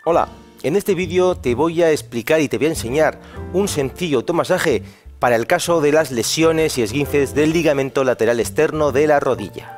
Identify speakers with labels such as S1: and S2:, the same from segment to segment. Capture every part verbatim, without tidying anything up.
S1: Hola, en este vídeo te voy a explicar y te voy a enseñar un sencillo automasaje para el caso de las lesiones y esguinces del ligamento lateral externo de la rodilla.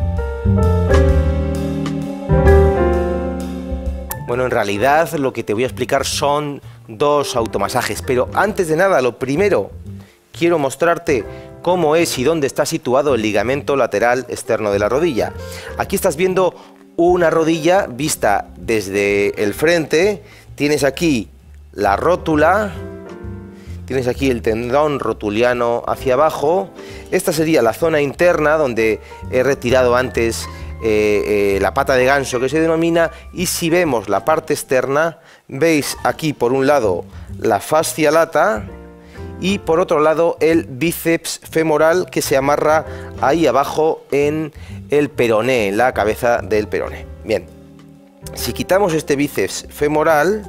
S1: Bueno, en realidad lo que te voy a explicar son dos automasajes, pero antes de nada, lo primero, quiero mostrarte cómo es y dónde está situado el ligamento lateral externo de la rodilla. Aquí estás viendo una rodilla vista desde el frente, tienes aquí la rótula, tienes aquí el tendón rotuliano hacia abajo. Esta sería la zona interna donde he retirado antes eh, eh, la pata de ganso que se denomina, y si vemos la parte externa, veis aquí por un lado la fascia lata y por otro lado el bíceps femoral que se amarra ahí abajo en el peroné, en la cabeza del peroné. Bien, si quitamos este bíceps femoral,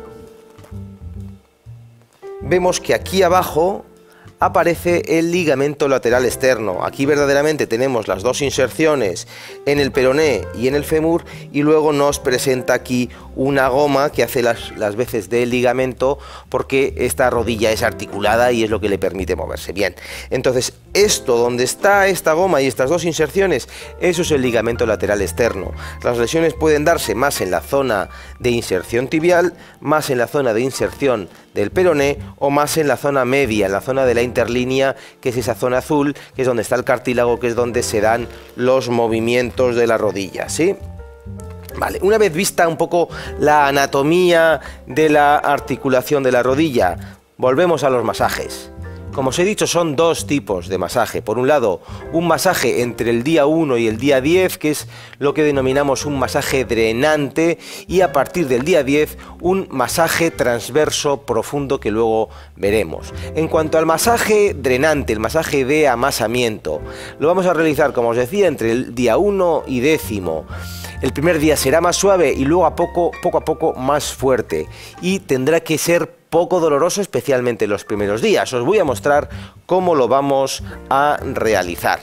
S1: vemos que aquí abajo aparece el ligamento lateral externo. Aquí verdaderamente tenemos las dos inserciones en el peroné y en el fémur, y luego nos presenta aquí una goma que hace las, las veces de ligamento, porque esta rodilla es articulada y es lo que le permite moverse. Bien, entonces esto, donde está esta goma y estas dos inserciones, eso es el ligamento lateral externo. Las lesiones pueden darse más en la zona de inserción tibial, más en la zona de inserción del peroné o más en la zona media, en la zona de la interlínea, que es esa zona azul, que es donde está el cartílago, que es donde se dan los movimientos de la rodilla, ¿sí? Vale, una vez vista un poco la anatomía de la articulación de la rodilla, volvemos a los masajes. Como os he dicho, son dos tipos de masaje. Por un lado, un masaje entre el día uno y el día diez, que es lo que denominamos un masaje drenante, y a partir del día diez, un masaje transverso profundo, que luego veremos. En cuanto al masaje drenante, el masaje de amasamiento, lo vamos a realizar, como os decía, entre el día uno y décimo. El primer día será más suave y luego a poco, poco a poco más fuerte, y tendrá que ser poco doloroso, especialmente en los primeros días. Os voy a mostrar cómo lo vamos a realizar.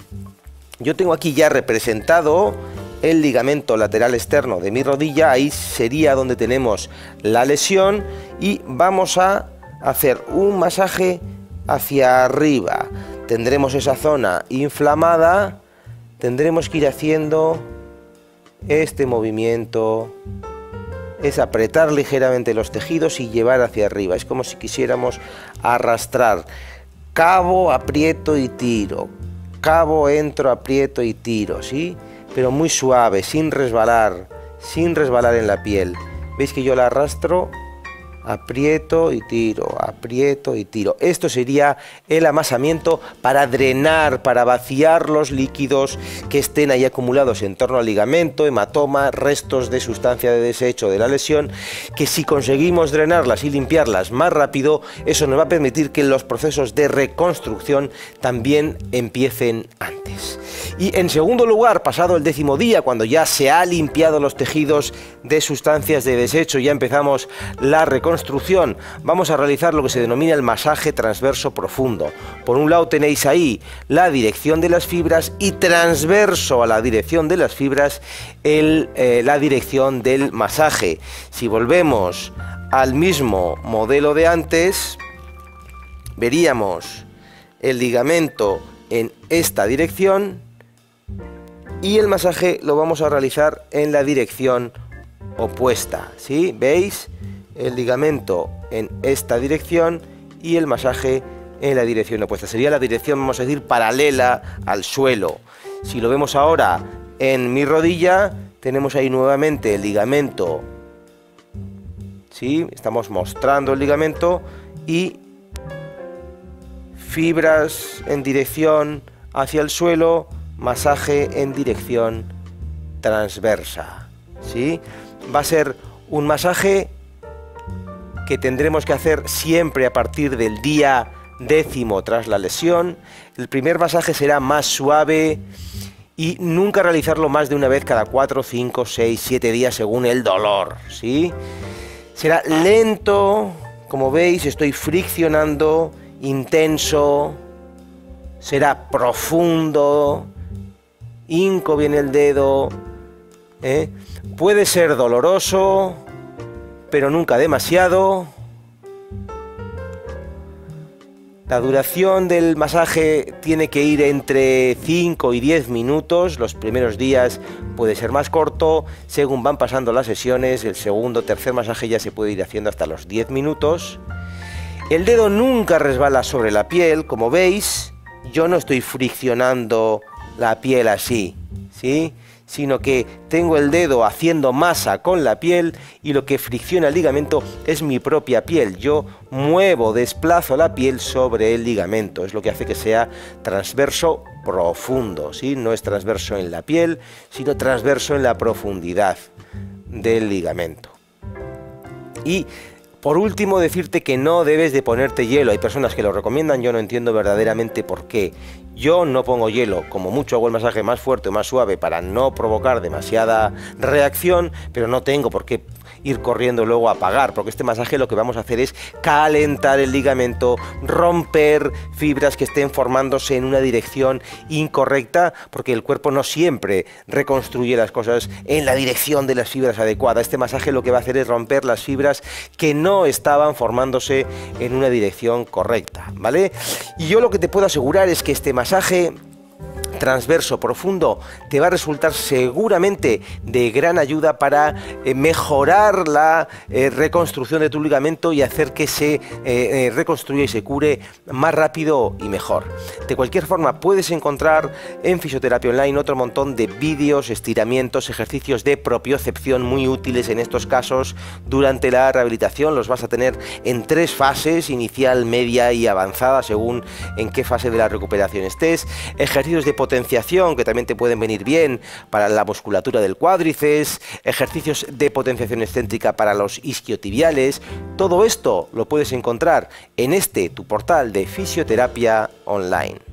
S1: Yo tengo aquí ya representado el ligamento lateral externo de mi rodilla, ahí sería donde tenemos la lesión, y vamos a hacer un masaje hacia arriba. Tendremos esa zona inflamada, tendremos que ir haciendo este movimiento. Es apretar ligeramente los tejidos y llevar hacia arriba. Es como si quisiéramos arrastrar. Cabo, aprieto y tiro. Cabo, entro, aprieto y tiro, ¿sí? Pero muy suave, sin resbalar, sin resbalar en la piel. ¿Veis que yo la arrastro? Aprieto y tiro, aprieto y tiro. Esto sería el amasamiento para drenar, para vaciar los líquidos que estén ahí acumulados en torno al ligamento, hematoma, restos de sustancia de desecho de la lesión, que si conseguimos drenarlas y limpiarlas más rápido, eso nos va a permitir que los procesos de reconstrucción también empiecen antes. Y en segundo lugar, pasado el décimo día, cuando ya se ha limpiado los tejidos de sustancias de desecho, ya empezamos la reconstrucción, vamos a realizar lo que se denomina el masaje transverso profundo. Por un lado tenéis ahí la dirección de las fibras, y transverso a la dirección de las fibras el, eh, la dirección del masaje. Si volvemos al mismo modelo de antes, veríamos el ligamento en esta dirección, y el masaje lo vamos a realizar en la dirección opuesta, ¿sí? ¿Veis? El ligamento en esta dirección y el masaje en la dirección opuesta. Sería la dirección, vamos a decir, paralela al suelo. Si lo vemos ahora en mi rodilla, tenemos ahí nuevamente el ligamento, ¿sí? Estamos mostrando el ligamento y fibras en dirección hacia el suelo, masaje en dirección transversa, ¿sí? Va a ser un masaje que tendremos que hacer siempre a partir del día décimo tras la lesión. El primer masaje será más suave y nunca realizarlo más de una vez cada cuatro, cinco, seis, siete días según el dolor, ¿sí? Será lento, como veis, estoy friccionando, intenso, será profundo, hinco bien el dedo, ¿eh? Puede ser doloroso, pero nunca demasiado. La duración del masaje tiene que ir entre cinco y diez minutos. Los primeros días puede ser más corto. Según van pasando las sesiones, el segundo o tercer masaje ya se puede ir haciendo hasta los diez minutos. El dedo nunca resbala sobre la piel, como veis. Yo no estoy friccionando la piel así, ¿sí? Sino que tengo el dedo haciendo masa con la piel y lo que fricciona el ligamento es mi propia piel. Yo muevo, desplazo la piel sobre el ligamento, es lo que hace que sea transverso profundo, ¿sí? No es transverso en la piel, sino transverso en la profundidad del ligamento. Y por último, decirte que no debes de ponerte hielo. Hay personas que lo recomiendan, yo no entiendo verdaderamente por qué. Yo no pongo hielo, como mucho hago el masaje más fuerte o más suave para no provocar demasiada reacción, pero no tengo por qué ir corriendo luego a apagar, porque este masaje lo que vamos a hacer es calentar el ligamento, romper fibras que estén formándose en una dirección incorrecta, porque el cuerpo no siempre reconstruye las cosas en la dirección de las fibras adecuadas. Este masaje lo que va a hacer es romper las fibras que no estaban formándose en una dirección correcta, ¿vale? Y yo lo que te puedo asegurar es que este masaje transverso profundo te va a resultar seguramente de gran ayuda para eh, mejorar la eh, reconstrucción de tu ligamento y hacer que se eh, eh, reconstruya y se cure más rápido y mejor. De cualquier forma, puedes encontrar en Fisioterapia Online otro montón de vídeos, estiramientos, ejercicios de propiocepción muy útiles en estos casos. Durante la rehabilitación los vas a tener en tres fases: inicial, media y avanzada, según en qué fase de la recuperación estés. Ejercicios de potenciación que también te pueden venir bien para la musculatura del cuádriceps, ejercicios de potenciación excéntrica para los isquiotibiales. Todo esto lo puedes encontrar en este tu portal de Fisioterapia Online.